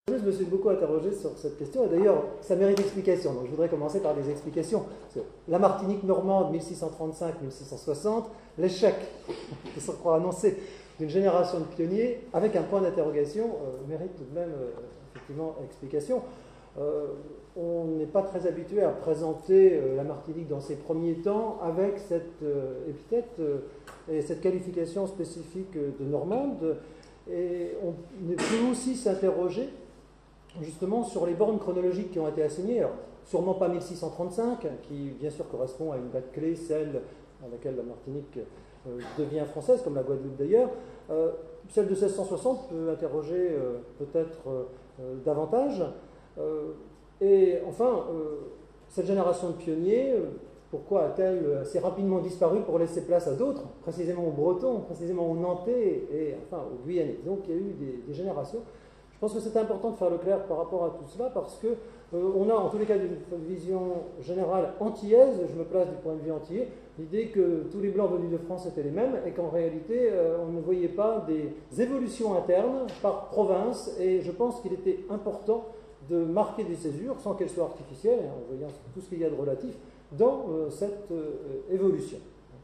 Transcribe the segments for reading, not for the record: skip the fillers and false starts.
Je me suis beaucoup interrogé sur cette question, et d'ailleurs, ça mérite explication. Donc, je voudrais commencer par des explications. La Martinique normande, 1635-1660, l'échec, de se croire annoncé, d'une génération de pionniers, avec un point d'interrogation, mérite tout de même, effectivement, explication. On n'est pas très habitué à présenter la Martinique dans ses premiers temps avec cette épithète et cette qualification spécifique de normande. Et on peut aussi s'interroger justement sur les bornes chronologiques qui ont été assignées. Alors, sûrement pas 1635, qui bien sûr correspond à une date clé, celle dans laquelle la Martinique devient française, comme la Guadeloupe d'ailleurs. Celle de 1660 peut interroger peut-être davantage. Et enfin, cette génération de pionniers, pourquoi a-t-elle assez rapidement disparu pour laisser place à d'autres, précisément aux Bretons, précisément aux Nantais et enfin aux Guyanais? Donc il y a eu des générations. Je pense que c'est important de faire le clair par rapport à tout cela parce que on a en tous les cas d'une vision générale antillaise, je me place du point de vue antillais, l'idée que tous les Blancs venus de France étaient les mêmes et qu'en réalité on ne voyait pas des évolutions internes par province, et je pense qu'il était important de marquer des césures sans qu'elles soient artificielles, en voyant tout ce qu'il y a de relatif dans cette évolution.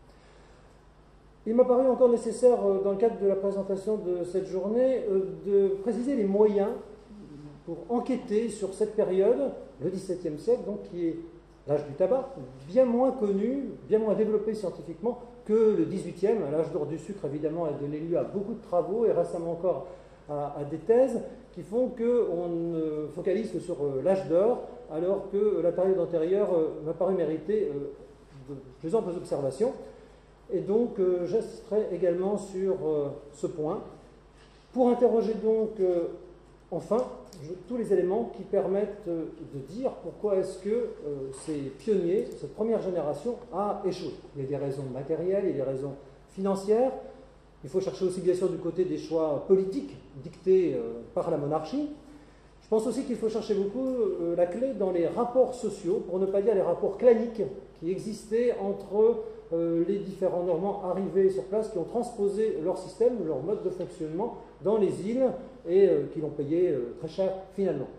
Il m'a paru encore nécessaire, dans le cadre de la présentation de cette journée, de préciser les moyens pour enquêter sur cette période, le XVIIe siècle, donc, qui est l'âge du tabac, bien moins connu, bien moins développé scientifiquement que le XVIIIe. L'âge d'or du sucre, évidemment, a donné lieu à beaucoup de travaux et récemment encore à des thèses qui font qu'on focalise que sur l'âge d'or, alors que la période antérieure m'a paru mériter de plus amples observations. Et donc, j'insisterai également sur ce point pour interroger donc, enfin, tous les éléments qui permettent de dire pourquoi est-ce que ces pionniers, cette première génération, a échoué. Il y a des raisons matérielles, il y a des raisons financières. Il faut chercher aussi bien sûr du côté des choix politiques dictés par la monarchie. Je pense aussi qu'il faut chercher beaucoup la clé dans les rapports sociaux, pour ne pas dire les rapports claniques qui existaient entre les différents Normands arrivés sur place, qui ont transposé leur système, leur mode de fonctionnement dans les îles et qui l'ont payé très cher finalement.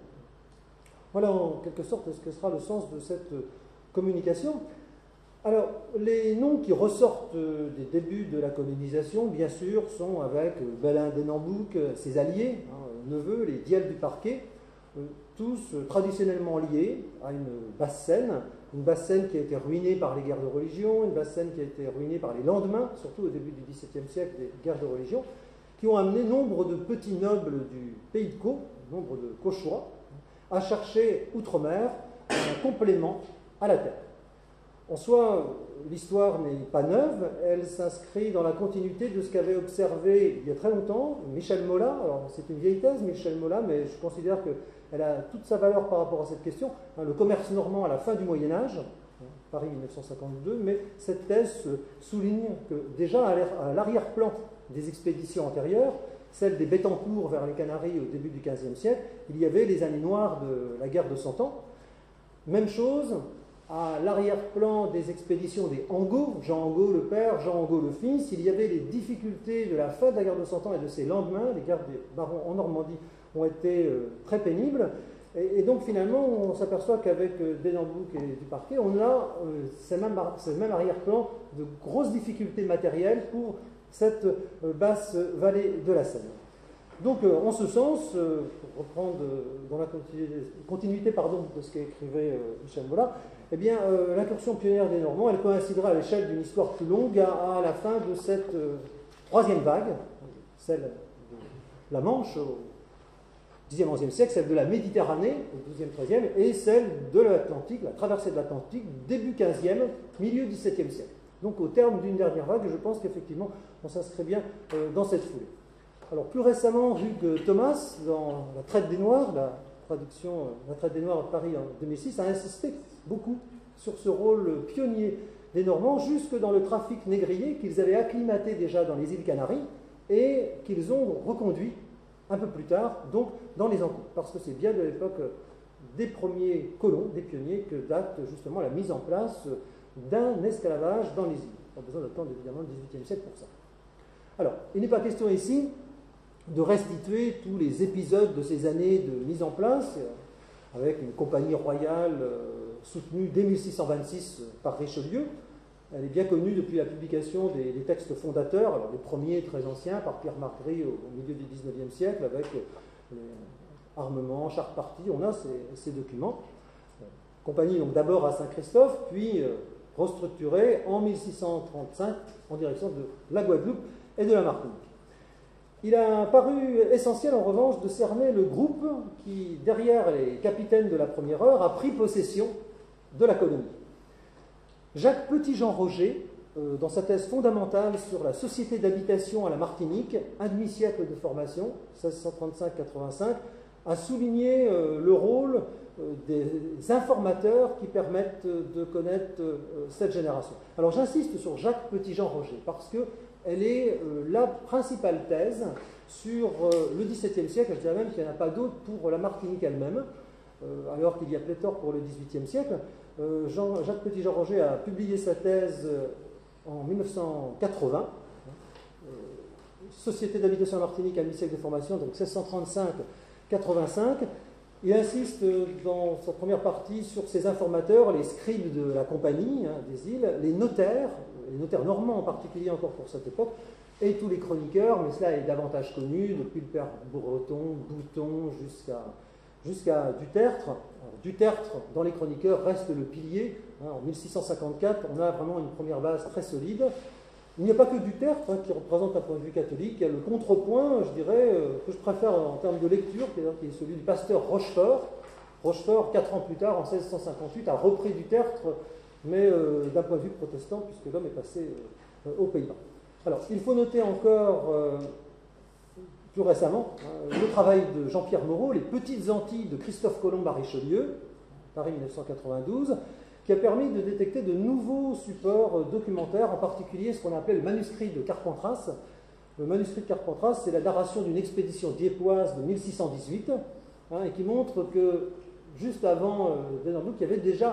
Voilà en quelque sorte ce que sera le sens de cette communication. Alors, les noms qui ressortent des débuts de la colonisation, bien sûr, sont avec Belin d'Enambouc, ses alliés, neveux, les Diels du Parquet, tous traditionnellement liés à une basse-Seine qui a été ruinée par les guerres de religion, une basse-Seine qui a été ruinée par les lendemains, surtout au début du XVIIe siècle, des guerres de religion, qui ont amené nombre de petits nobles du pays de Caux, nombre de Cauchois, à chercher outre-mer un complément à la terre. En soi, l'histoire n'est pas neuve, elle s'inscrit dans la continuité de ce qu'avait observé il y a très longtemps Michel Mola. Alors c'est une vieille thèse, Michel Mola, mais je considère qu'elle a toute sa valeur par rapport à cette question. Le commerce normand à la fin du Moyen-Âge, Paris 1952, mais cette thèse souligne que déjà à l'arrière-plan des expéditions antérieures, celle des Bettencourt vers les Canaries au début du XVe siècle, il y avait les années noires de la guerre de Cent Ans. Même chose à l'arrière-plan des expéditions des Angot, Jean Angot le père, Jean Angot le fils, il y avait les difficultés de la fin de la guerre de Cent Ans et de ses lendemains. Les guerres des barons en Normandie ont été très pénibles. Et donc finalement, on s'aperçoit qu'avec d'Enambouc et du Parquet, on a ce même arrière-plan de grosses difficultés matérielles pour cette basse vallée de la Seine. Donc, en ce sens, pour reprendre dans la continuité de ce qu'écrivait Michel Mola, eh bien, l'incursion pionnière des Normands, elle coïncidera à l'échelle d'une histoire plus longue à la fin de cette troisième vague, celle de la Manche au Xe, XIe siècle, celle de la Méditerranée au XIIe, XIIIe, et celle de l'Atlantique, la traversée de l'Atlantique, début XVe, milieu XVIIe siècle. Donc, au terme d'une dernière vague, je pense qu'effectivement, on s'inscrit bien dans cette foulée. Alors, plus récemment, Hugues Thomas, dans La Traite des Noirs, la traduction La Traite des Noirs de Paris en 2006, a insisté beaucoup sur ce rôle pionnier des Normands, jusque dans le trafic négrier qu'ils avaient acclimaté déjà dans les îles Canaries et qu'ils ont reconduit un peu plus tard, donc dans les Antilles, parce que c'est bien de l'époque des premiers colons, des pionniers, que date justement la mise en place d'un esclavage dans les îles. Pas besoin d'attendre évidemment le XVIIIe siècle pour ça. Alors, il n'est pas question ici de restituer tous les épisodes de ces années de mise en place, avec une compagnie royale soutenue dès 1626 par Richelieu. Elle est bien connue depuis la publication des textes fondateurs, alors les premiers très anciens par Pierre Margry au milieu du XIXe siècle, avec les armements, chartes parties, on a ces documents. Compagnie donc d'abord à Saint-Christophe, puis restructurée en 1635 en direction de la Guadeloupe et de la Martinique. Il a paru essentiel en revanche de cerner le groupe qui, derrière les capitaines de la première heure, a pris possession de la colonie. Jacques Petit-Jean Roger, dans sa thèse fondamentale sur la société d'habitation à la Martinique, un demi-siècle de formation, 1635-85, a souligné le rôle des informateurs qui permettent de connaître cette génération. Alors j'insiste sur Jacques Petit-Jean Roger parce qu'elle est la principale thèse sur le XVIIe siècle, je dirais même qu'il n'y en a pas d'autre pour la Martinique elle-même, alors qu'il y a pléthore pour le XVIIIe siècle. Jacques Petit-Jean Roger a publié sa thèse en 1980, Société d'habitation en Martinique à mi-siècle de formation, donc 1635-85. Il insiste dans sa première partie sur ces informateurs, les scribes de la compagnie des îles, les notaires normands en particulier encore pour cette époque, et tous les chroniqueurs, mais cela est davantage connu, depuis le père Breton, Bouton, jusqu'à Dutertre. Alors, Dutertre, dans les chroniqueurs, reste le pilier. En 1654, on a vraiment une première base très solide. Il n'y a pas que Dutertre qui représente un point de vue catholique. Il y a le contrepoint, je dirais, que je préfère en termes de lecture, qui est celui du pasteur Rochefort. Rochefort, 4 ans plus tard, en 1658, a repris Dutertre, mais d'un point de vue protestant, puisque l'homme est passé aux Pays-Bas. Alors, il faut noter encore, plus récemment, le travail de Jean-Pierre Moreau, Les Petites Antilles de Christophe Colomb à Richelieu, Paris 1992, qui a permis de détecter de nouveaux supports documentaires, en particulier ce qu'on appelait le manuscrit de Carpentras. Le manuscrit de Carpentras, c'est la narration d'une expédition dieppe-oise de 1618, et qui montre que juste avant Dennerbrook, il y avait déjà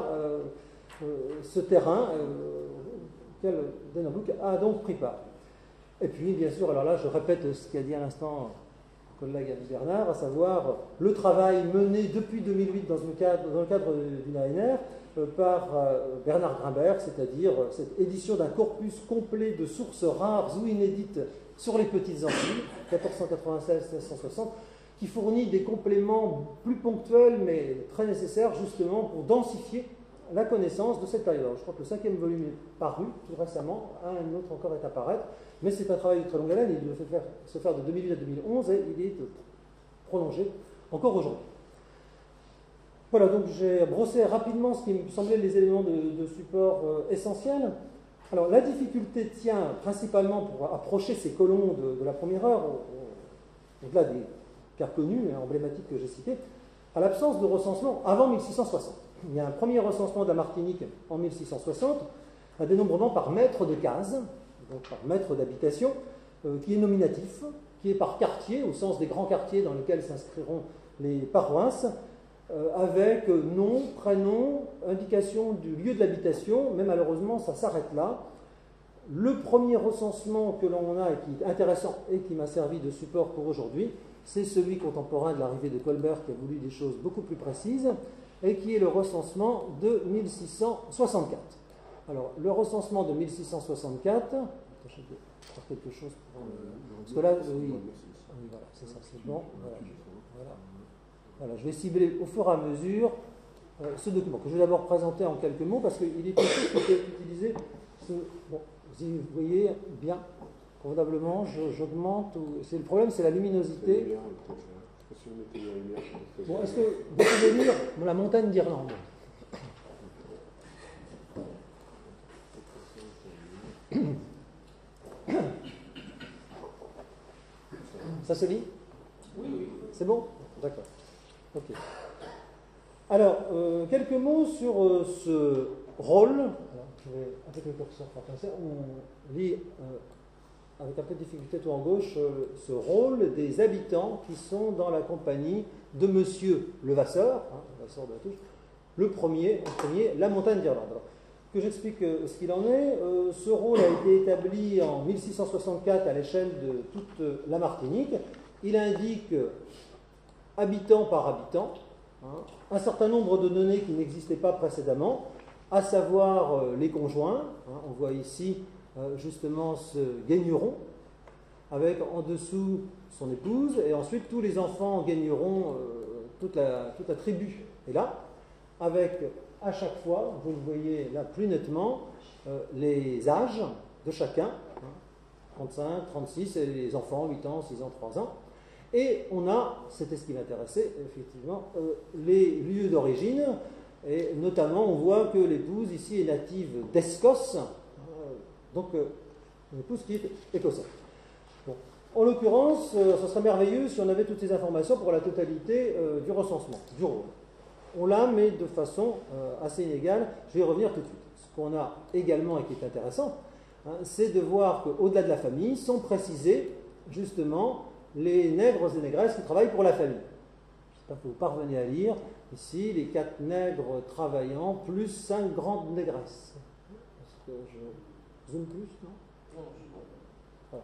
ce terrain auquel Dennerbrook a donc pris part. Et puis, bien sûr, alors là, je répète ce qu'a dit à l'instant mon collègue Annie Bernard, à savoir le travail mené depuis 2008 dans le cadre d'une ANR par Bernard Grimbert, c'est-à-dire cette édition d'un corpus complet de sources rares ou inédites sur les Petites Antilles, 1496-1660, qui fournit des compléments plus ponctuels mais très nécessaires justement pour densifier la connaissance de cette période. Alors, je crois que le 5e volume est paru tout récemment, un autre encore est à paraître, mais c'est un travail de très longue haleine, il devait se faire de 2008 à 2011 et il est prolongé encore aujourd'hui. Voilà, donc j'ai brossé rapidement ce qui me semblait les éléments de support essentiels. Alors la difficulté tient principalement pour approcher ces colons de la première heure, au-delà des cas connus, emblématiques que j'ai cités, à l'absence de recensement avant 1660. Il y a un premier recensement de la Martinique en 1660, un dénombrement par mètre de case, donc par mètre d'habitation, qui est nominatif, qui est par quartier, au sens des grands quartiers dans lesquels s'inscriront les paroisses, avec nom, prénom, indication du lieu de l'habitation, mais malheureusement ça s'arrête là. Le premier recensement que l'on a et qui est intéressant et qui m'a servi de support pour aujourd'hui, c'est celui contemporain de l'arrivée de Colbert qui a voulu des choses beaucoup plus précises et qui est le recensement de 1664. Alors, le recensement de 1664, je vais faire quelque chose pour... Parce que là, oui, voilà, c'est ça, c'est bon. Voilà, je vais cibler au fur et à mesure ce document, que je vais d'abord présenter en quelques mots, parce qu'il est possible que j'ai utilisé ce... Bon, vous voyez bien, probablement, j'augmente... Le problème, c'est la luminosité. Bon, est-ce que vous pouvez lire La montagne d'Irlande? Ça se lit? Oui, oui. C'est bon? D'accord. Ok. Alors, quelques mots sur ce rôle. Alors, je vais, avec le curseur français, on lit avec un peu de difficulté tout en gauche ce rôle des habitants qui sont dans la compagnie de Monsieur Levasseur, Levasseur de la Touche, le premier, la montagne d'Irlande. Alors, que j'explique ce qu'il en est. Ce rôle a été établi en 1664 à l'échelle de toute la Martinique. il indique habitant par habitant, hein, un certain nombre de données qui n'existaient pas précédemment, à savoir les conjoints. Hein, on voit ici justement ce guigneron, avec en dessous son épouse, et ensuite tous les enfants gagneront, toute la tribu est là, avec à chaque fois, vous le voyez là plus nettement, les âges de chacun, hein, 35, 36, et les enfants, 8 ans, 6 ans, 3 ans. Et on a, c'était ce qui m'intéressait, effectivement, les lieux d'origine, et notamment on voit que l'épouse ici est native d'Escosse, donc une épouse qui est écossaise. Bon. En l'occurrence, ce serait merveilleux si on avait toutes ces informations pour la totalité du recensement, du rôle. On l'a, mais de façon assez inégale. Je vais y revenir tout de suite. Ce qu'on a également et qui est intéressant, hein, c'est de voir qu'au-delà de la famille sont précisés justement les nègres et négresses qui travaillent pour la famille. Je ne sais pas si vous parvenez à lire ici les 4 nègres travaillant plus 5 grandes négresses. Est-ce que je zoome plus, non? Voilà.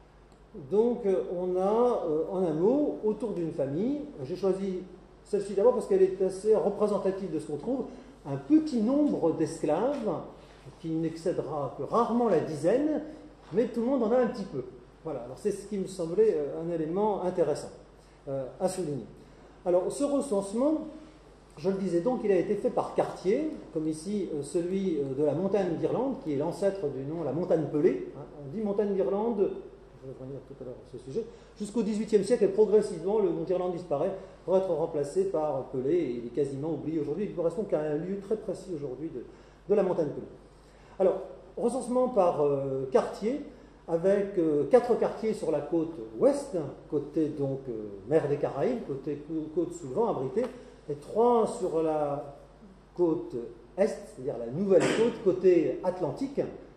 Donc on a en un mot, autour d'une famille, j'ai choisi celle-ci d'abord parce qu'elle est assez représentative de ce qu'on trouve, un petit nombre d'esclaves qui n'excédera que rarement la dizaine, mais tout le monde en a un petit peu. Voilà, alors c'est ce qui me semblait un élément intéressant à souligner. Alors ce recensement, je le disais donc, il a été fait par quartier, comme ici celui de la montagne d'Irlande, qui est l'ancêtre du nom la montagne pelée. Hein, on dit montagne d'Irlande, je vais revenir tout à l'heure sur ce sujet, jusqu'au XVIIIe siècle, et progressivement le mont d'Irlande disparaît pour être remplacé par Pelée, et il est quasiment oublié aujourd'hui. Il ne correspond qu'à un lieu très précis aujourd'hui de la montagne pelée. Alors, recensement par quartier, avec 4 quartiers sur la côte ouest, côté donc mer des Caraïbes, côté côte sous le vent abritée, et 3 sur la côte est, c'est-à-dire la nouvelle côte, côté atlantique,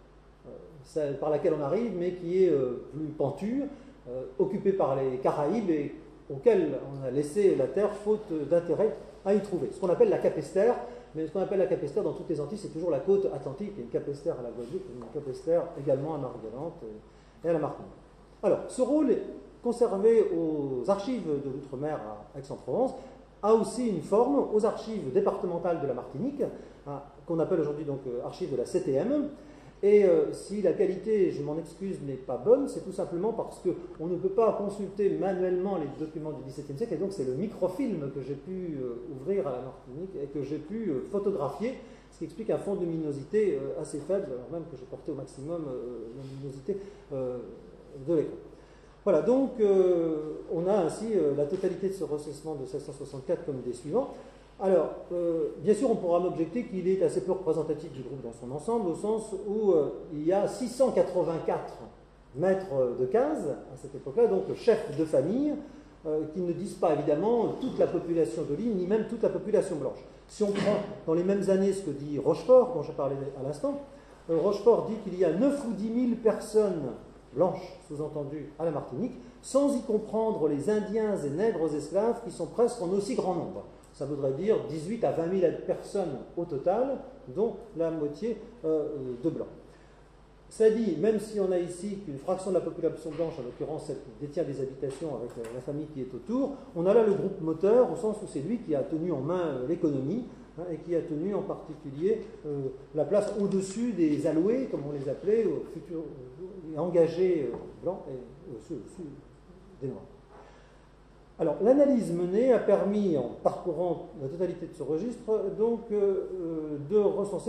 celle par laquelle on arrive, mais qui est plus pentue, occupée par les Caraïbes et auquel on a laissé la terre faute d'intérêt à y trouver. Ce qu'on appelle la Capesterre, mais ce qu'on appelle la Capesterre dans toutes les Antilles, c'est toujours la côte atlantique. Il y a une Capesterre à la Guadeloupe, une Capesterre également à Marguerite et à la Martinique. Alors, ce rôle est conservé aux archives de l'outre-mer à Aix-en-Provence, a aussi une forme aux archives départementales de la Martinique, hein, qu'on appelle aujourd'hui donc archives de la CTM. Et si la qualité, je m'en excuse, n'est pas bonne, c'est tout simplement parce qu'on ne peut pas consulter manuellement les documents du XVIIe siècle, et donc c'est le microfilm que j'ai pu ouvrir à la Martinique et que j'ai pu photographier, ce qui explique un fond de luminosité assez faible, alors même que j'ai porté au maximum la luminosité de l'écran. Voilà, donc on a ainsi la totalité de ce recensement de 1664 comme des suivants. Alors, bien sûr, on pourra m'objecter qu'il est assez peu représentatif du groupe dans son ensemble, au sens où il y a 684 maîtres de case à cette époque-là, donc chefs de famille, qui ne disent pas évidemment toute la population de l'île, ni même toute la population blanche. Si on prend dans les mêmes années ce que dit Rochefort, dont j'ai parlé à l'instant, Rochefort dit qu'il y a 9 ou 10 000 personnes blanches, sous-entendu, à la Martinique, sans y comprendre les Indiens et nègres esclaves qui sont presque en aussi grand nombre. Ça voudrait dire 18 à 20 000 personnes au total, dont la moitié de blancs. Ça dit, même si on a ici qu'une fraction de la population blanche, en l'occurrence celle qui détient des habitations avec la famille qui est autour, on a là le groupe moteur, au sens où c'est lui qui a tenu en main l'économie, hein, et qui a tenu en particulier la place au-dessus des alloués, comme on les appelait, futurs engagés blancs et au-dessus des noirs. Alors, l'analyse menée a permis, en parcourant la totalité de ce registre, donc de recenser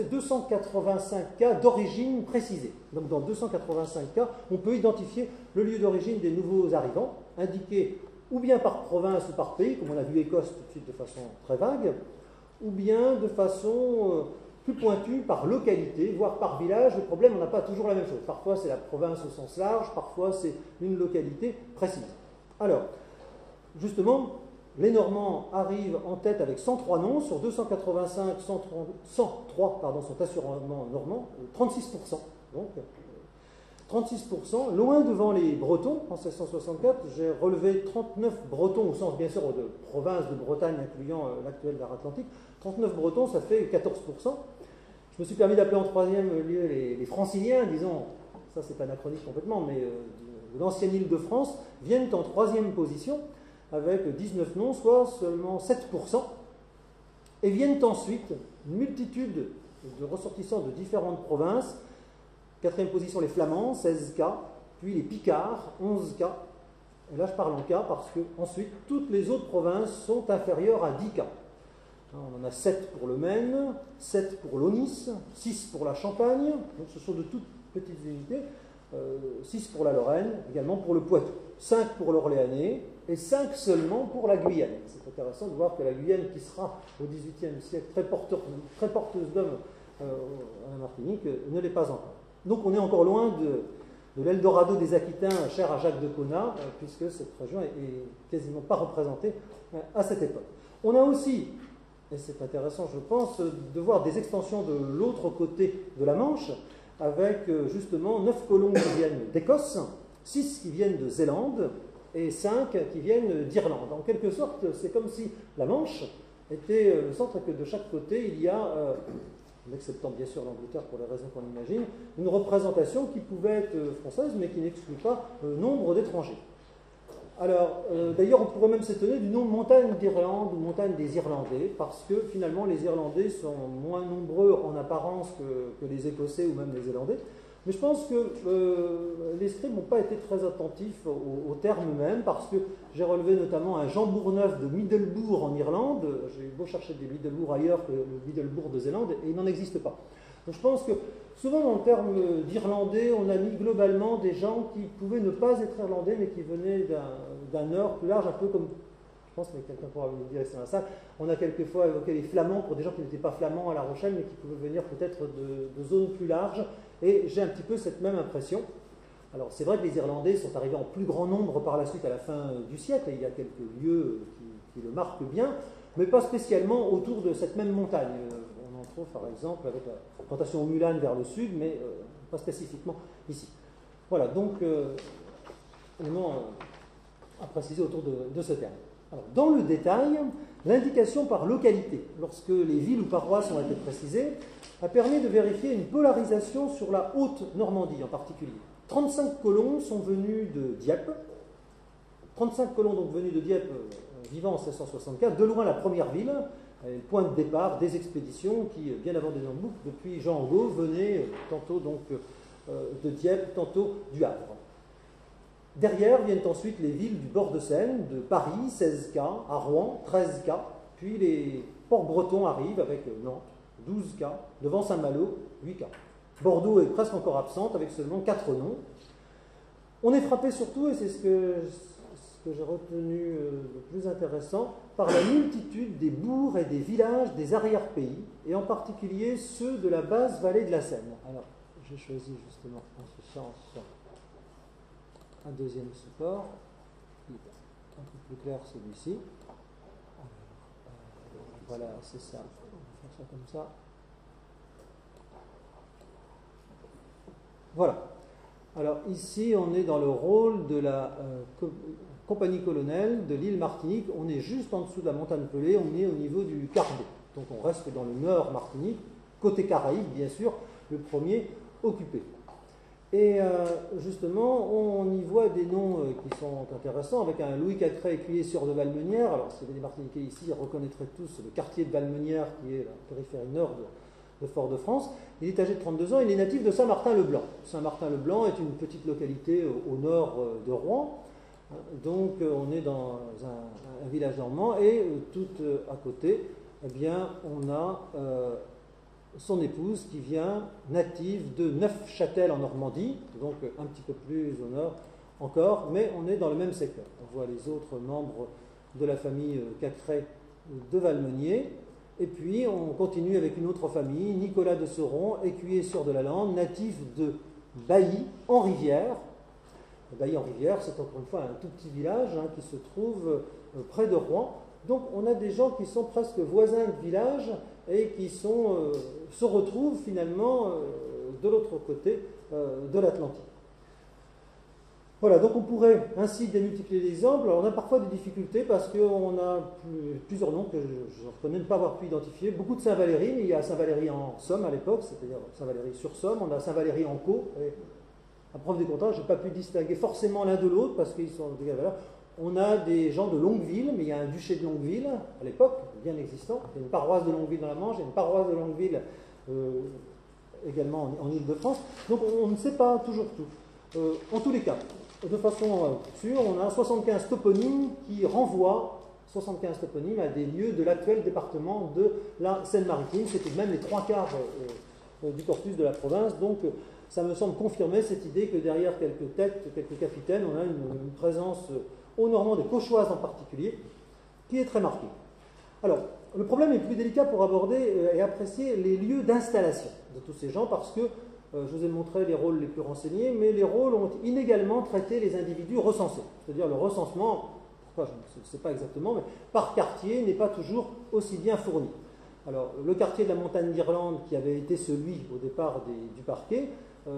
285 cas d'origine précisée. Donc, dans 285 cas, on peut identifier le lieu d'origine des nouveaux arrivants, indiqué ou bien par province ou par pays, comme on a vu Écosse tout de suite de façon très vague, ou bien de façon plus pointue par localité, voire par village. Le problème, on n'a pas toujours la même chose. Parfois, c'est la province au sens large, parfois, c'est une localité précise. Alors, justement, les Normands arrivent en tête avec 103 noms, sur 285, 103 sont assurément normands, 36%. Donc, 36%, loin devant les Bretons, en 1664, j'ai relevé 39 Bretons, au sens bien sûr de province de Bretagne, incluant l'actuel Var Atlantique. 39 Bretons, ça fait 14%. Je me suis permis d'appeler en troisième lieu les Franciliens, disons, ça c'est anachronique complètement, mais l'ancienne Île-de-France, viennent en 3e position, avec 19 noms, soit seulement 7%, et viennent ensuite une multitude de ressortissants de différentes provinces. 4e position, les Flamands, 16 cas, puis les Picards, 11 cas. Et là, je parle en cas parce que ensuite toutes les autres provinces sont inférieures à 10 cas. On en a 7 pour le Maine, 7 pour l'Aunis, 6 pour la Champagne, donc ce sont de toutes petites unités, 6 pour la Lorraine, également pour le Poitou, 5 pour l'Orléanais et 5 seulement pour la Guyane. C'est intéressant de voir que la Guyane, qui sera au XVIIIe siècle très porteuse d'hommes à la Martinique, ne l'est pas encore. Donc on est encore loin de l'Eldorado des Aquitains, cher à Jacques de Caunas, puisque cette région est quasiment pas représentée à cette époque. On a aussi, et c'est intéressant je pense, de voir des extensions de l'autre côté de la Manche, avec justement 9 colons qui viennent d'Écosse, 6 qui viennent de Zélande, et 5 qui viennent d'Irlande. En quelque sorte, c'est comme si la Manche était le centre, que de chaque côté il y a, en acceptant bien sûr l'Angleterre pour les raisons qu'on imagine, une représentation qui pouvait être française, mais qui n'exclut pas nombre d'étrangers. Alors, d'ailleurs, on pourrait même s'étonner du nom montagne d'Irlande ou montagne des Irlandais, parce que finalement, les Irlandais sont moins nombreux en apparence que les Écossais ou même les Zélandais. Mais je pense que les scribes n'ont pas été très attentifs au terme même, parce que j'ai relevé notamment un Jean Bourneuf de Middlebourg en Irlande. J'ai eu beau chercher des Middlebourg ailleurs que le Middlebourg de Zélande, et il n'en existe pas. Donc je pense que souvent, en termes d'Irlandais, on a mis globalement des gens qui pouvaient ne pas être irlandais, mais qui venaient d'un nord plus large, un peu comme, je pense que quelqu'un pourra me le dire ici dans la salle, on a quelquefois évoqué les Flamands pour des gens qui n'étaient pas flamands à La Rochelle, mais qui pouvaient venir peut-être de zones plus larges, et j'ai un petit peu cette même impression. Alors c'est vrai que les Irlandais sont arrivés en plus grand nombre par la suite à la fin du siècle, et il y a quelques lieux qui le marquent bien, mais pas spécialement autour de cette même montagne. On en trouve par exemple avec la plantation au Mulane vers le sud, mais pas spécifiquement ici. Voilà, donc élément à préciser autour de ce terme. Alors, dans le détail, l'indication par localité, lorsque les villes ou paroisses ont été précisées, a permis de vérifier une polarisation sur la Haute-Normandie en particulier. 35 colons sont venus de Dieppe, 35 colons donc venus de Dieppe vivant en 1664, de loin la première ville, le point de départ des expéditions qui, bien avant des Bouc, depuis Jean Angot, venaient tantôt donc de Dieppe, tantôt du Havre. Derrière viennent ensuite les villes du bord de Seine, de Paris, 16 cas, à Rouen, 13 cas, puis les ports bretons arrivent avec Nantes, 12 cas, devant Saint-Malo, 8 cas. Bordeaux est presque encore absente avec seulement 4 noms. On est frappé surtout, et c'est ce que j'ai retenu le plus intéressant, par la multitude des bourgs et des villages des arrière-pays, et en particulier ceux de la basse vallée de la Seine. Alors, j'ai choisi justement en ce sens un deuxième support, qui est un peu plus clair celui-ci. Voilà, c'est ça. On va faire ça comme ça. Voilà. Alors ici, on est dans le rôle de la compagnie colonelle de l'île Martinique. On est juste en dessous de la montagne Pelée, on est au niveau du Carbet. Donc on reste dans le nord Martinique, côté Caraïbes, bien sûr, le premier occupé. Et justement, on y voit des noms qui sont intéressants, avec un Louis Cacré, écuyer sieur de Valmenière. Alors, si vous avez des Martiniquais ici, ils reconnaîtraient tous le quartier de Valmenière, qui est la périphérie nord de Fort-de-France. Il est âgé de 32 ans, il est natif de Saint-Martin-le-Blanc. Saint-Martin-le-Blanc est une petite localité au nord de Rouen. Donc, on est dans un village normand, et tout à côté, eh bien, on a son épouse qui vient native de Neufchâtel en Normandie, donc un petit peu plus au nord encore, mais on est dans le même secteur. On voit les autres membres de la famille Cacré de Valmenier, et puis on continue avec une autre famille, Nicolas de Sauron, écuyer sieur de la Lande, natif de Bailly en Rivière. Bailly en Rivière, c'est encore une fois un tout petit village qui se trouve près de Rouen. Donc on a des gens qui sont presque voisins de village et qui se retrouvent finalement de l'autre côté de l'Atlantique. Voilà, donc on pourrait ainsi démultiplier les exemples. Alors on a parfois des difficultés parce qu'on a plusieurs noms que je ne reconnais ne pas avoir pu identifier. Beaucoup de Saint-Valéry, mais il y a Saint-Valéry en Somme à l'époque, c'est-à-dire Saint-Valéry sur Somme, on a Saint-Valéry en Caux, et à preuve des contraires, je n'ai pas pu distinguer forcément l'un de l'autre parce qu'ils sont de quelle valeur. On a des gens de Longueville, mais il y a un duché de Longueville à l'époque, bien existant. Il y a une paroisse de Longueville dans la Manche, il y a une paroisse de Longueville également en Île-de-France. Donc on ne sait pas toujours tout. En tous les cas, de façon sûre, on a 75 toponymes qui renvoient 75 toponymes à des lieux de l'actuel département de la Seine-Maritime. C'était même les 3/4 du corpus de la province. Donc ça me semble confirmer cette idée que derrière quelques têtes, quelques capitaines, on a une présence aux Normands, des Cauchoises en particulier, qui est très marquée. Alors, le problème est plus délicat pour aborder et apprécier les lieux d'installation de tous ces gens, parce que, je vous ai montré les rôles les plus renseignés, mais les rôles ont inégalement traité les individus recensés. C'est-à-dire le recensement, pourquoi je ne sais pas exactement, mais par quartier n'est pas toujours aussi bien fourni. Alors, le quartier de la Montagne d'Irlande, qui avait été celui au départ du parquet,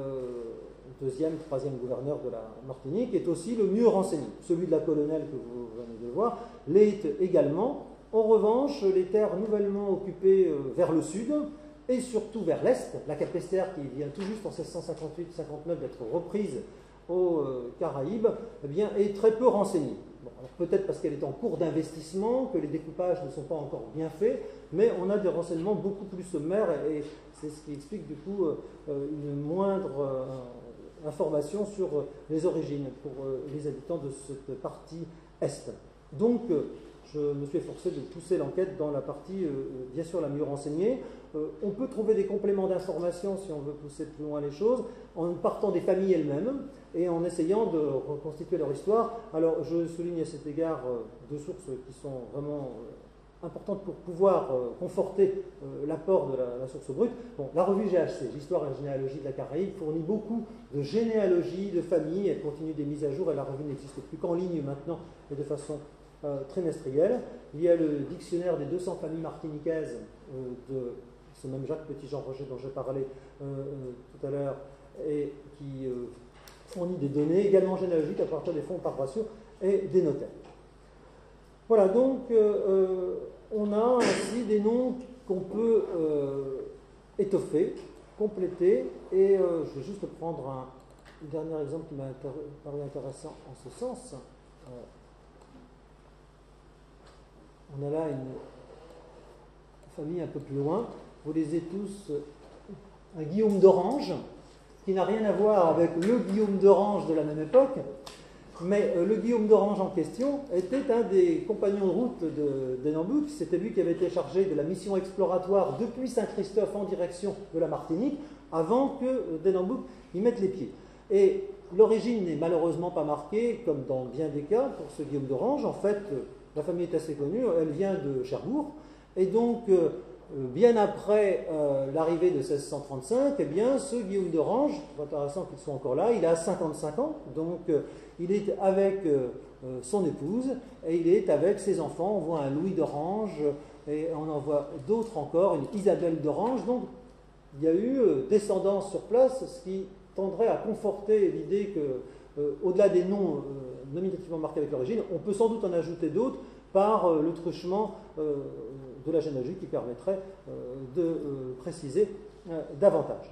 deuxième, troisième gouverneur de la Martinique, est aussi le mieux renseigné. Celui de la Colonelle que vous venez de voir l'est également. En revanche, les terres nouvellement occupées vers le sud et surtout vers l'est, la Capesterre qui vient tout juste en 1658-59 d'être reprise aux Caraïbes, eh bien, est très peu renseignée. Bon, peut-être parce qu'elle est en cours d'investissement, que les découpages ne sont pas encore bien faits, mais on a des renseignements beaucoup plus sommaires et c'est ce qui explique du coup une moindre information sur les origines pour les habitants de cette partie est. Donc, je me suis efforcé de pousser l'enquête dans la partie, bien sûr, la mieux renseignée. On peut trouver des compléments d'information, si on veut pousser plus loin les choses, en partant des familles elles-mêmes et en essayant de reconstituer leur histoire. Alors, je souligne à cet égard deux sources qui sont vraiment importante pour pouvoir conforter l'apport de la source brute. Bon, la revue GHC, l'histoire et la généalogie de la Caraïbe, fournit beaucoup de généalogies de familles. Elle continue des mises à jour et la revue n'existe plus qu'en ligne maintenant et de façon trimestrielle. Il y a le dictionnaire des 200 familles martiniquaises de ce même Jacques Petit-Jean-Roger dont j'ai parlé tout à l'heure et qui fournit des données également généalogiques à partir des fonds paroissiaux et des notaires. Voilà, donc on a ainsi des noms qu'on peut étoffer, compléter, et je vais juste prendre un dernier exemple qui m'a paru intéressant en ce sens. On a là une famille un peu plus loin, vous lisez tous un Guillaume d'Orange, qui n'a rien à voir avec le Guillaume d'Orange de la même époque, mais le Guillaume d'Orange en question était un des compagnons de route de Denhambouc. C'était lui qui avait été chargé de la mission exploratoire depuis Saint-Christophe en direction de la Martinique, avant que Denhambouc y mette les pieds. Et l'origine n'est malheureusement pas marquée, comme dans bien des cas, pour ce Guillaume d'Orange. En fait, la famille est assez connue, elle vient de Cherbourg, et donc, bien après l'arrivée de 1635, eh bien, ce Guillaume d'Orange, c'est intéressant qu'il soit encore là, il a 55 ans, donc il est avec son épouse, et il est avec ses enfants. On voit un Louis d'Orange, et on en voit d'autres encore, une Isabelle d'Orange. Donc, il y a eu descendance sur place, ce qui tendrait à conforter l'idée que, au-delà des noms nominativement marqués avec l'origine, on peut sans doute en ajouter d'autres par le truchement de la généalogie qui permettrait de préciser davantage.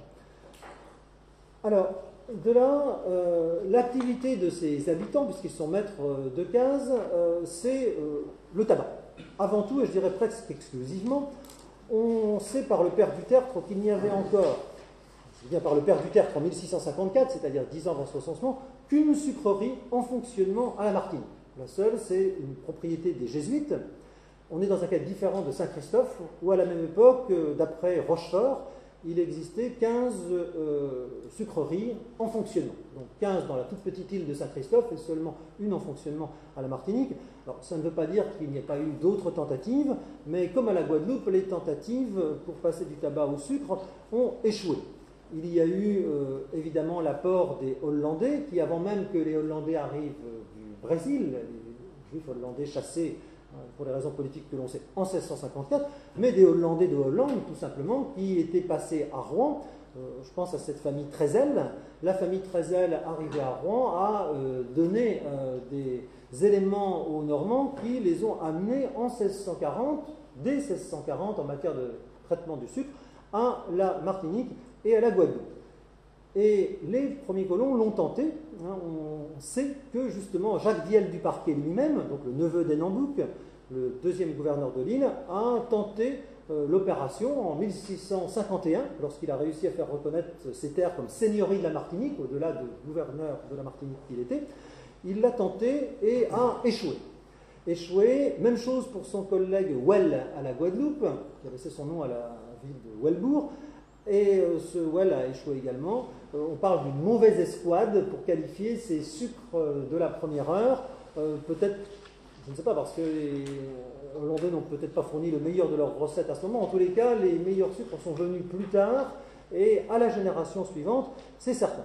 Alors, de là, l'activité de ces habitants, puisqu'ils sont maîtres de case, c'est le tabac. Avant tout, et je dirais presque exclusivement, on sait par le père du Tertre qu'il n'y avait encore, c'est bien par le père du Tertre en 1654, c'est-à-dire 10 ans avant ce recensement, qu'une sucrerie en fonctionnement à la Martinique. La seule, c'est une propriété des Jésuites. On est dans un cas différent de Saint-Christophe, où à la même époque, d'après Rochefort, il existait 15 sucreries en fonctionnement. Donc 15 dans la toute petite île de Saint-Christophe et seulement une en fonctionnement à la Martinique. Alors ça ne veut pas dire qu'il n'y ait pas eu d'autres tentatives, mais comme à la Guadeloupe, les tentatives pour passer du tabac au sucre ont échoué. Il y a eu évidemment l'apport des Hollandais, qui avant même que les Hollandais arrivent du Brésil, les Juifs hollandais chassés pour les raisons politiques que l'on sait, en 1654, mais des Hollandais de Hollande, tout simplement, qui étaient passés à Rouen. Je pense à cette famille Trézel. La famille Trézel, arrivée à Rouen, a donné des éléments aux Normands qui les ont amenés en 1640, dès 1640, en matière de traitement du sucre, à la Martinique et à la Guadeloupe. Et les premiers colons l'ont tenté. Hein, on sait que justement Jacques Viel du Parquet lui-même, donc le neveu d'Henenbouc, le deuxième gouverneur de l'île, a tenté l'opération en 1651, lorsqu'il a réussi à faire reconnaître ses terres comme seigneurie de la Martinique, au-delà de gouverneur de la Martinique qu'il était. Il l'a tenté et a échoué. Échoué, même chose pour son collègue Well à la Guadeloupe, qui a laissé son nom à la ville de Wellbourg, et ce Well a échoué également. On parle d'une mauvaise escouade pour qualifier ces sucres de la première heure, peut-être, je ne sais pas, parce que les Hollandais n'ont peut-être pas fourni le meilleur de leurs recettes à ce moment. En tous les cas, les meilleurs sucres sont venus plus tard, et à la génération suivante, c'est certain.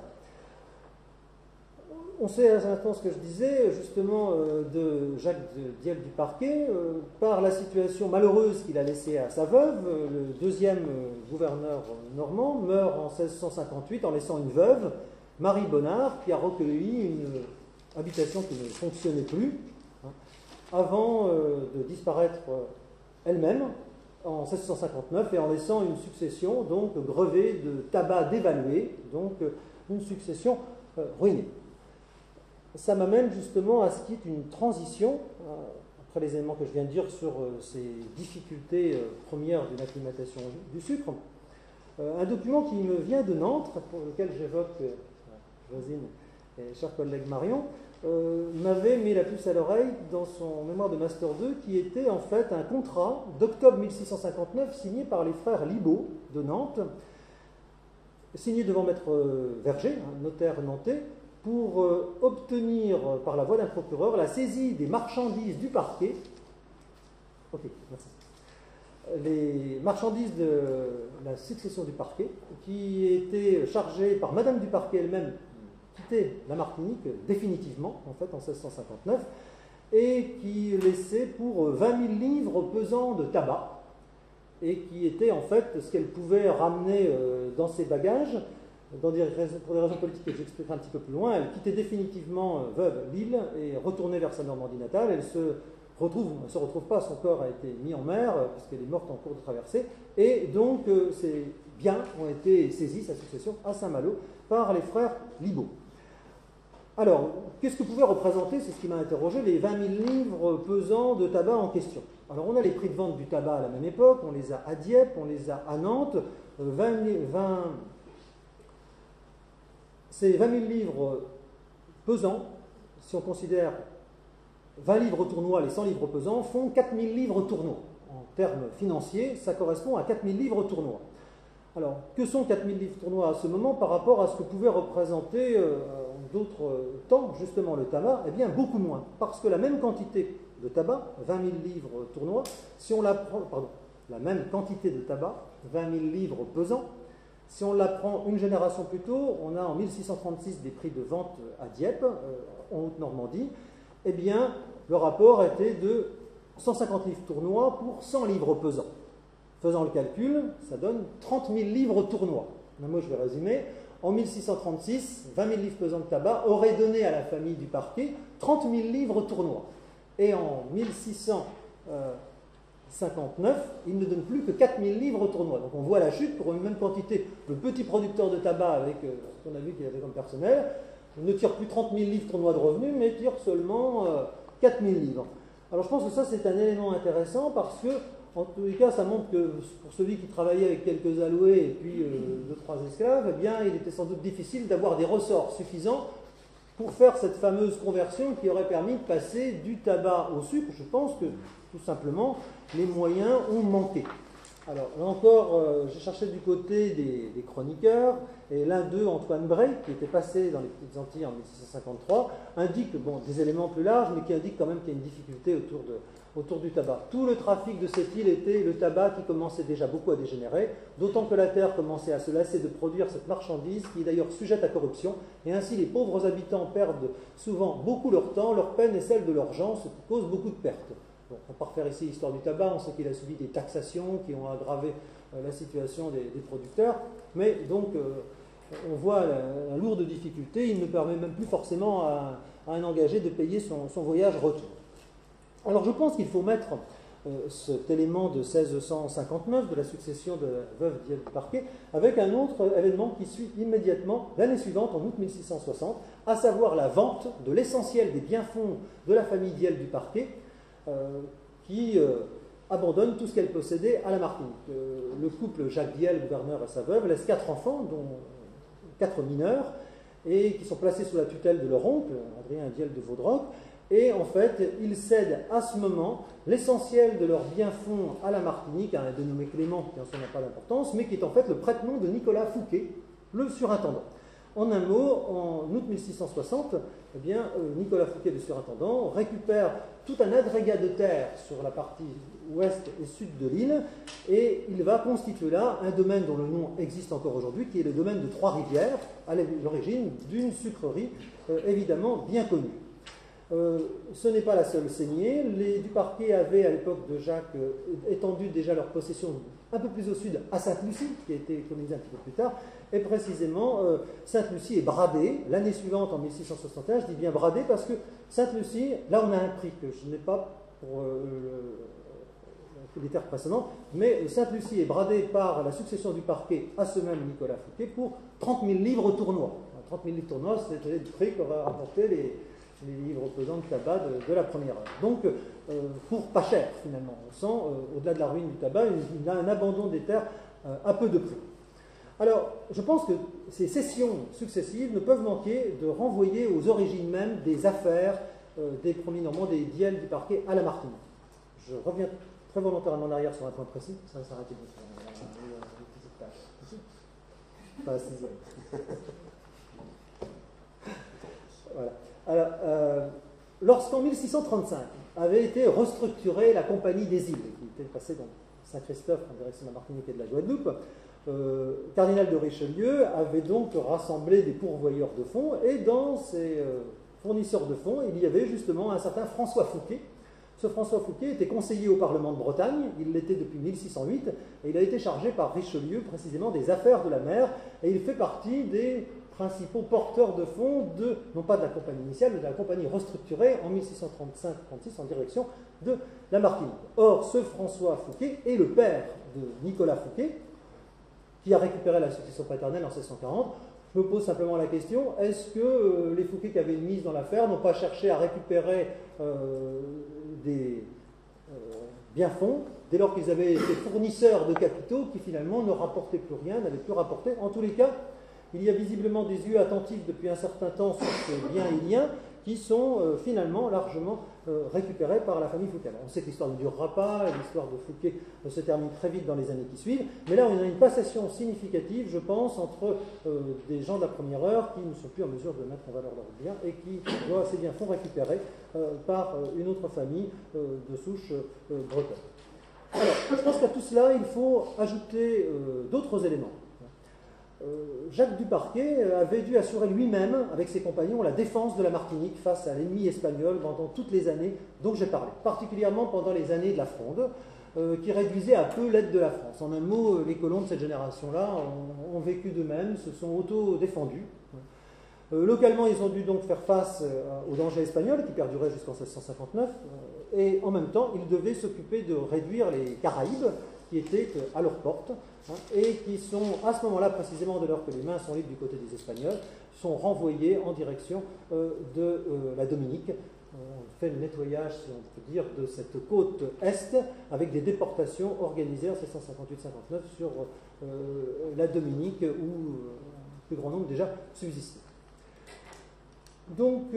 On sait à l'instant ce que je disais, justement, de Jacques Viel du Parquet, par la situation malheureuse qu'il a laissée à sa veuve. Le deuxième gouverneur normand meurt en 1658 en laissant une veuve, Marie Bonnard, qui a recueilli une habitation qui ne fonctionnait plus, hein, avant de disparaître elle-même en 1659 et en laissant une succession donc grevée de tabac dévalué, donc une succession ruinée. Ça m'amène justement à ce qui est une transition, après les éléments que je viens de dire sur ces difficultés premières d'une acclimatation du sucre. Un document qui me vient de Nantes, pour lequel j'évoque Josine et cher collègue Marion, m'avait mis la puce à l'oreille dans son mémoire de Master 2, qui était en fait un contrat d'octobre 1659 signé par les frères Libaud de Nantes, signé devant Maître Verger, un notaire nantais, pour obtenir par la voie d'un procureur la saisie des marchandises du parquet. Ok, merci. Les marchandises de la succession du parquet, qui étaient chargées par Madame du Parquet elle-même, qui quittait la Martinique définitivement, en fait, en 1659, et qui laissait pour 20 000 livres pesant de tabac, et qui était en fait ce qu'elle pouvait ramener dans ses bagages. Pour des raisons politiques que j'expliquerai un petit peu plus loin, elle quittait définitivement veuve l'île et retournait vers sa Normandie natale. Elle se retrouve pas, son corps a été mis en mer puisqu'elle est morte en cours de traversée, et donc ses biens ont été saisis, sa succession, à Saint-Malo par les frères Libaud. Alors, qu'est-ce que pouvaient représenter, c'est ce qui m'a interrogé, les 20 000 livres pesant de tabac en question? Alors, on a les prix de vente du tabac à la même époque, on les a à Dieppe, on les a à Nantes, ces 20 000 livres pesants, si on considère 20 livres tournois, les 100 livres pesants, font 4 000 livres tournois. En termes financiers, ça correspond à 4 000 livres tournois. Alors, que sont 4 000 livres tournois à ce moment par rapport à ce que pouvait représenter en d'autres temps, justement, le tabac? Eh bien, beaucoup moins. Parce que la même quantité de tabac, 20 000 livres tournois, si on la prend, la même quantité de tabac, 20 000 livres pesants, si on la prend une génération plus tôt, on a en 1636 des prix de vente à Dieppe, en Haute-Normandie, eh bien, le rapport était de 150 livres tournois pour 100 livres pesants. Faisant le calcul, ça donne 30 000 livres tournois. Moi, je vais résumer. En 1636, 20 000 livres pesants de tabac auraient donné à la famille du parquet 30 000 livres tournois. Et en 1659, il ne donne plus que 4 000 livres tournois. Donc on voit la chute pour une même quantité. Le petit producteur de tabac, avec ce qu'on a vu qu'il avait comme personnel, ne tire plus 30 000 livres tournois de revenus, mais tire seulement 4 000 livres. Alors je pense que ça, c'est un élément intéressant parce que, en tous les cas, ça montre que pour celui qui travaillait avec quelques alloués et puis 2-3 esclaves, eh bien, il était sans doute difficile d'avoir des ressorts suffisants pour faire cette fameuse conversion qui aurait permis de passer du tabac au sucre. Je pense que, tout simplement, les moyens ont manqué. Alors, là encore, j'ai cherché du côté des chroniqueurs, et l'un d'eux, Antoine Bray, qui était passé dans les Petites Antilles en 1653, indique des éléments plus larges, mais qui indique quand même qu'il y a une difficulté autour du tabac. Tout le trafic de cette île était le tabac qui commençait déjà beaucoup à dégénérer, d'autant que la terre commençait à se lasser de produire cette marchandise, qui est d'ailleurs sujette à corruption, et ainsi les pauvres habitants perdent souvent beaucoup leur temps, leur peine et celle de leurs gens, ce qui cause beaucoup de pertes. Bon, on ne va pas refaire ici l'histoire du tabac, on sait qu'il a subi des taxations qui ont aggravé la situation des producteurs, mais donc on voit la lourde difficulté, il ne permet même plus forcément à un engagé de payer son voyage retour. Alors je pense qu'il faut mettre cet élément de 1659 de la succession de la veuve d'Iel du Parquet, avec un autre événement qui suit immédiatement l'année suivante, en août 1660, à savoir la vente de l'essentiel des biens-fonds de la famille d'Iel du Parquet, qui abandonne tout ce qu'elle possédait à la Martinique. Le couple Jacques d'Iel, gouverneur, et sa veuve, laisse 4 enfants, dont 4 mineurs, et qui sont placés sous la tutelle de leur oncle, Adrien d'Iel de Vaudroc. Et en fait, ils cèdent à ce moment l'essentiel de leurs biens-fonds à la Martinique, à un dénommé Clément, qui en soi n'a pas d'importance, mais qui est en fait le prête-nom de Nicolas Fouquet, le surintendant. En un mot, en août 1660, eh bien, Nicolas Fouquet, le surintendant, récupère tout un agrégat de terre sur la partie ouest et sud de l'île, et il va constituer là un domaine dont le nom existe encore aujourd'hui, qui est le domaine de Trois-Rivières, à l'origine d'une sucrerie évidemment bien connue. Ce n'est pas la seule saignée. Les du Parquet avaient, à l'époque de Jacques, étendu déjà leur possession un peu plus au sud à Sainte-Lucie, qui a été colonisée un petit peu plus tard, et précisément Sainte-Lucie est bradée. L'année suivante, en 1661, je dis bien bradée parce que Sainte-Lucie, là on a un prix que je n'ai pas pour les terres précédentes, mais Sainte-Lucie est bradée par la succession du Parquet à ce même Nicolas Fouquet pour 30 000 livres tournois. 30 000 livres tournois, c'était le prix qu'auraient rapporté les livres pesants de tabac de la première heure. Donc, pour pas cher, finalement. On sent, au-delà de la ruine du tabac, il y a un abandon des terres à peu de prix. Alors, je pense que ces cessions successives ne peuvent manquer de renvoyer aux origines même des affaires des premiers Normands, des D'Iel du Parquet à la Martinique. Je reviens très volontairement en arrière sur un point précis. Ça va s'arrêter pas à 6e. Voilà. Alors, lorsqu'en 1635 avait été restructurée la Compagnie des îles, qui était passée dans Saint-Christophe en direction de la Martinique et de la Guadeloupe, Cardinal de Richelieu avait donc rassemblé des pourvoyeurs de fonds, et dans ces fournisseurs de fonds, il y avait justement un certain François Fouquet. Ce François Fouquet était conseiller au Parlement de Bretagne, il l'était depuis 1608, et il a été chargé par Richelieu précisément des affaires de la mer, et il fait partie des principaux porteurs de fonds, non pas de la compagnie initiale, mais de la compagnie restructurée en 1635-36 en direction de la Martinique. Or, ce François Fouquet est le père de Nicolas Fouquet, qui a récupéré la succession paternelle en 1640. Je me pose simplement la question, est-ce que les Fouquet qui avaient une mise dans l'affaire n'ont pas cherché à récupérer des biens-fonds, dès lors qu'ils avaient été fournisseurs de capitaux qui finalement ne rapportaient plus rien, n'avaient plus rapporté. En tous les cas, il y a visiblement des yeux attentifs depuis un certain temps sur ces biens iliens qui sont finalement largement récupérés par la famille Fouquet. Alors, on sait que l'histoire ne durera pas, et l'histoire de Fouquet se termine très vite dans les années qui suivent, mais là on a une passation significative, je pense, entre des gens de la première heure qui ne sont plus en mesure de mettre en valeur leurs biens et qui voient ces biens-fonds récupérés par une autre famille de souche bretonne. Alors, je pense qu'à tout cela, il faut ajouter d'autres éléments. Jacques du Parquet avait dû assurer lui-même, avec ses compagnons, la défense de la Martinique face à l'ennemi espagnol pendant toutes les années dont j'ai parlé, particulièrement pendant les années de la Fronde, qui réduisaient à peu l'aide de la France. En un mot, les colons de cette génération-là ont vécu d'eux-mêmes, se sont auto-défendus. Localement, ils ont dû donc faire face aux dangers espagnols qui perduraient jusqu'en 1659, et en même temps, ils devaient s'occuper de réduire les Caraïbes qui étaient à leur porte, et qui sont, à ce moment-là, précisément dès lors que les mains sont libres du côté des Espagnols, sont renvoyés en direction de la Dominique. On fait le nettoyage, si on peut dire, de cette côte est, avec des déportations organisées en 1658-59 sur la Dominique, où un plus grand nombre déjà subsistait. Donc,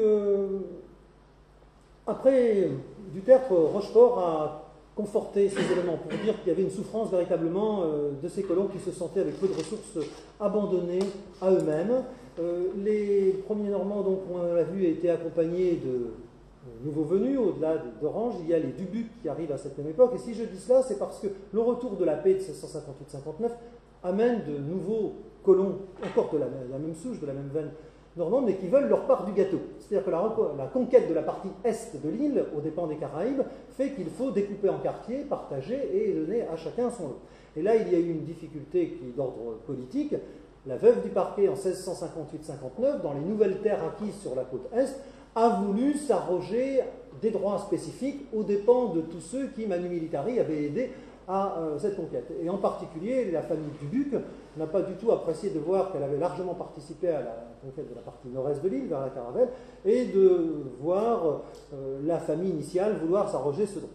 après Dutertre, Rochefort a conforté ces éléments pour dire qu'il y avait une souffrance véritablement de ces colons qui se sentaient avec peu de ressources abandonnés à eux-mêmes. Les premiers Normands, donc, on l'a vu, étaient accompagnés de nouveaux venus, au-delà d'Orange. Il y a les Dubuc qui arrivent à cette même époque. Et si je dis cela, c'est parce que le retour de la paix de 1658-59 amène de nouveaux colons, encore de la même souche, de la même veine normande, mais qui veulent leur part du gâteau. C'est-à-dire que la conquête de la partie est de l'île, aux dépens des Caraïbes, fait qu'il faut découper en quartiers, partager et donner à chacun son lot. Et là, il y a eu une difficulté qui est d'ordre politique. La veuve du Parquet, en 1658-59, dans les nouvelles terres acquises sur la côte est, a voulu s'arroger des droits spécifiques aux dépens de tous ceux qui, manu militari, avaient aidé à cette conquête. Et en particulier, la famille Dubuc n'a pas du tout apprécié de voir qu'elle avait largement participé à la conquête de la partie nord-est de l'île, vers la Caravelle, et de voir la famille initiale vouloir s'arroger ce droit.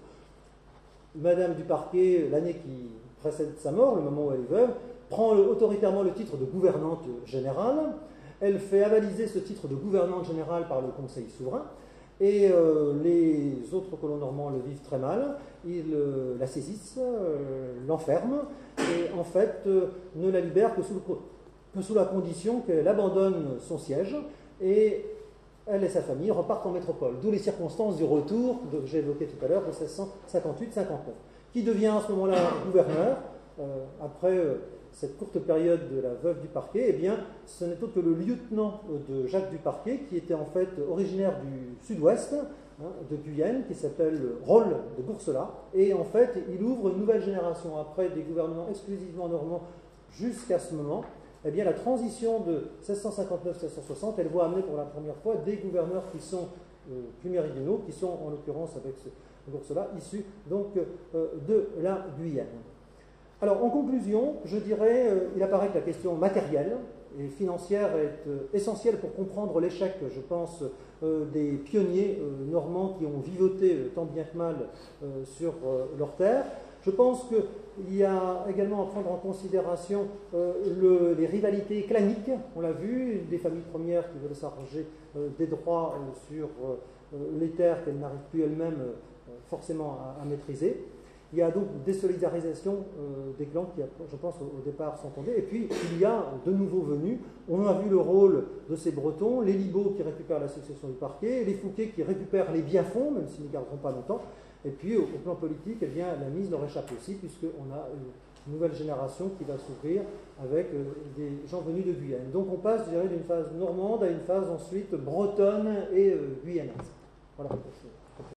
Madame du Parquet, l'année qui précède sa mort, le moment où elle est veuve, prend autoritairement le titre de gouvernante générale. Elle fait avaliser ce titre de gouvernante générale par le Conseil souverain, et les autres colons normands le vivent très mal. Ils la saisissent, l'enferment, et en fait ne la libèrent que sous la condition qu'elle abandonne son siège, et elle et sa famille repartent en métropole. D'où les circonstances du retour que j'ai évoqué tout à l'heure de 1658-59. Qui devient à ce moment-là gouverneur, après cette courte période de la veuve du Parquet? Eh bien, ce n'est autre que le lieutenant de Jacques du Parquet, qui était en fait originaire du sud-ouest, de Guyenne, qui s'appelle Roll de Gourcelat, et en fait, il ouvre une nouvelle génération, après des gouvernements exclusivement normands jusqu'à ce moment. Eh bien, la transition de 1659-1660, elle voit amener pour la première fois des gouverneurs qui sont plus méridionaux, qui sont en l'occurrence avec ce Gourcelat, issus donc de la Guyenne. Alors, en conclusion, je dirais, il apparaît que la question matérielle et financière est essentielle pour comprendre l'échec, je pense, des pionniers normands qui ont vivoté tant bien que mal sur leurs terres. Je pense qu'il y a également à prendre en considération les rivalités claniques, on l'a vu, des familles premières qui veulent s'arroger des droits sur les terres qu'elles n'arrivent plus elles-mêmes forcément à maîtriser. Il y a donc des solidarisations des clans qui, je pense, au départ sont fondées. Et puis, il y a de nouveaux venus. On a vu le rôle de ces Bretons, les Libaux qui récupèrent la succession du Parquet, les Fouquet qui récupèrent les biens-fonds, même s'ils ne garderont pas longtemps. Et puis, au plan politique, eh bien, la mise leur échappe aussi, puisqu'on a une nouvelle génération qui va s'ouvrir avec des gens venus de Guyane. Donc, on passe, je dirais, d'une phase normande à une phase ensuite bretonne et guyanaise. Voilà.